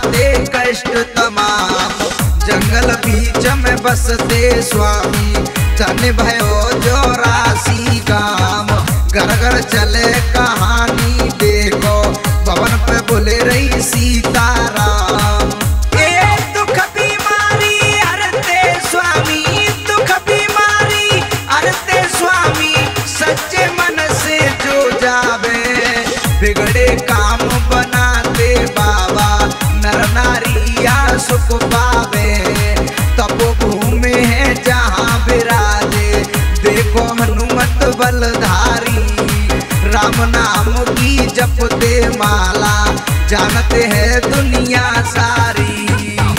हराते कष्ट तमाम। जंगल बीच में बसते स्वामी जाने भयो जो राशि काम। घर घर चले कहानी देखो भवन पे बोले रही सीताराम। दुख बीमारी हरते स्वामी, दुख बीमारी हरते स्वामी, सच्चे मन से जो जावे बिगड़े काम बनाते बाबा। नर नारिया सुख पावे तपोभूमि है जहाँ विराजे। देखो हनुमत बलधारी राम नाम की जपते माला, जानते हैं दुनिया सारी।